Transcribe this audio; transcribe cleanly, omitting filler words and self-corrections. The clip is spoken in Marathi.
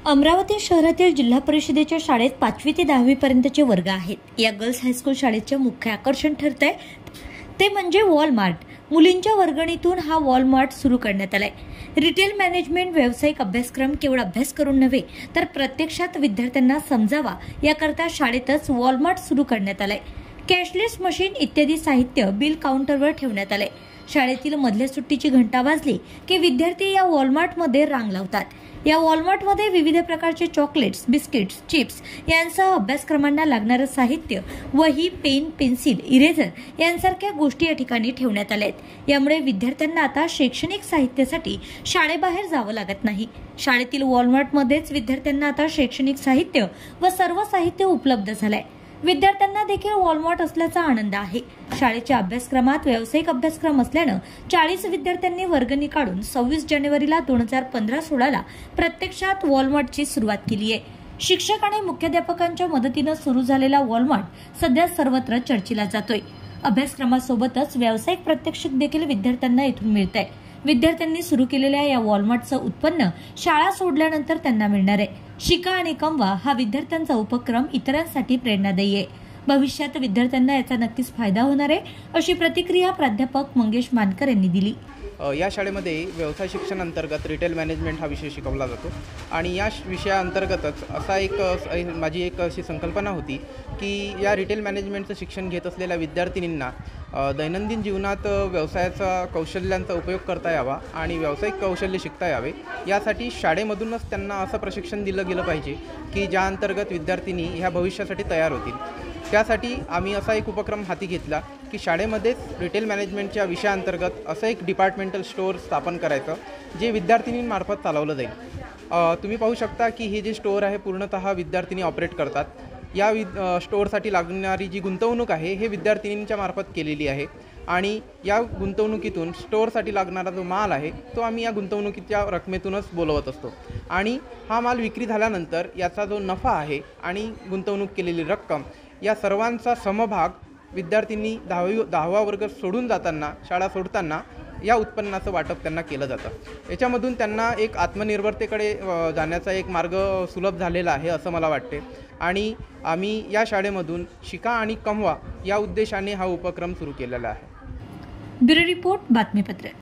अमरावती शहरातील जिल्हा परिषदेच्या शाळेत 5वी ते 10वी पर्यंतचे वर्ग आहेत। या गर्ल्स हायस्कूल शाळेचे मुख्य आकर्षण ठरतंय ते म्हणजे वॉलमार्ट। मुलींच्या वर्गणीतून हा वॉलमार्ट सुरू करण्यात आलाय। रिटेल मॅनेजमेंट व्यावसायिक अभ्यासक्रम केवळ अभ्यास करून नव्हे तर प्रत्यक्षात विद्यार्थ्यांना समजावा याकरता शाळेतच वॉलमार्ट सुरू करण्यात आलाय। कॅशलेस मशीन इत्यादी साहित्य बिल काउंटरवर ठेवण्यात आले। शाळेतील मधल्या सुट्टीची घंटा वाजली की विद्यार्थी या वॉलमार्टमध्ये रांग लावतात। या वॉलमार्टमध्ये विविध प्रकारचे चॉकलेट्स, बिस्किट्स, चिप्स यांसह अभ्यासक्रमांना लागणारे साहित्य, वही, पेन, पेन्सिल, इरेझर यांसारख्या गोष्टी या ठिकाणी ठेवण्यात आल्या आहेत। यामुळे विद्यार्थ्यांना आता शैक्षणिक साहित्यासाठी शाळेबाहेर जावं लागत नाही। शाळेतील वॉलमार्टमध्येच विद्यार्थ्यांना आता शैक्षणिक साहित्य व सर्व साहित्य उपलब्ध झालंय। विद्यार्थ्यांना देखील वॉलमार्ट असल्याचा आनंद आहे। शाळेच्या अभ्यासक्रमात व्यावसायिक अभ्यासक्रम असल्यानं 40 विद्यार्थ्यांनी वर्गणी काढून 26 जानेवारीला 2015-16 प्रत्यक्षात वॉलमार्टची सुरुवात केली आहे। शिक्षक आणि मुख्याध्यापकांच्या मदतीनं सुरू झालेला वॉलमार्ट सध्या सर्वत्र चर्चेला जातोय। अभ्यासक्रमासोबतच व्यावसायिक प्रशिक्षण देखील विद्यार्थ्यांना इथून मिळतंय। विद्यार्थ्यांनी सुरू केलेल्या या वॉलमार्टचं उत्पन्न शाळा सोडल्यानंतर त्यांना मिळणार आहे। शिका आणि कमवा हा विद्यार्थ्यांचा उपक्रम इतरांसाठी प्रेरणादायी आहे। भविष्यात विद्यार्थ्यांना याचा नक्कीच फायदा होणार आहे, अशी प्रतिक्रिया प्राध्यापक मंगेश मानकर यांनी दिली। या शाळेमध्ये व्यवसाय शिक्षण अंतर्गत रिटेल मॅनेजमेंट हा विषय शिकवला जातो आणि या विषयाअंतर्गतच माझी एक अशी संकल्पना होती की या रिटेल मॅनेजमेंटचं शिक्षण घेत असलेल्या विद्यार्थिनींना दैनंदिन जीवनात व्यवसायाचा कौशल्यांचा उपयोग करता यावा आणि व्यावसायिक कौशल्य शिकता यावे, यासाठी शाळेमधूनच त्यांना असं प्रशिक्षण दिलं गेलं पाहिजे की ज्या अंतर्गत विद्यार्थिनी ह्या भविष्यासाठी तयार होतील। त्यासाठी आम्ही असा एक उपक्रम हाती घेतला की शाळेमध्येच रिटेल मॅनेजमेंटच्या विषयाअंतर्गत असं एक डिपार्टमेंटल स्टोअर स्थापन करायचं जे विद्यार्थिनींमार्फत चालवलं जाईल। तुम्ही पाहू शकता की हे जे स्टोअर आहे पूर्णतः विद्यार्थिनी ऑपरेट करतात। या स्टोअरसाठी लागणारी जी गुंतवणूक आहे हे विद्यार्थिनींच्या मार्फत केलेली आहे आणि या गुंतवणुकीतून स्टोअरसाठी लागणारा जो माल आहे तो आम्ही या गुंतवणुकीच्या रकमेतूनच बोलवत असतो आणि हा माल विक्री झाल्यानंतर याचा जो नफा आहे आणि गुंतवणूक केलेली रक्कम या सर्वांचा समभाग विद्यार्थ्यांनी 10वा वर्ग सोडून जाताना, शाळा सोडताना या उत्पन्नाचं वाटप त्यांना केलं जातं। याच्यामधून त्यांना एक आत्मनिर्भरतेकडे जाण्याचा एक मार्ग सुलभ झालेला आहे असं मला वाटते आणि आम्ही या शाळेमधून शिका आणि कमवा या उद्देशाने हा उपक्रम सुरू केलेला आहे। ब्युरो रिपोर्ट, बातमीपत्र।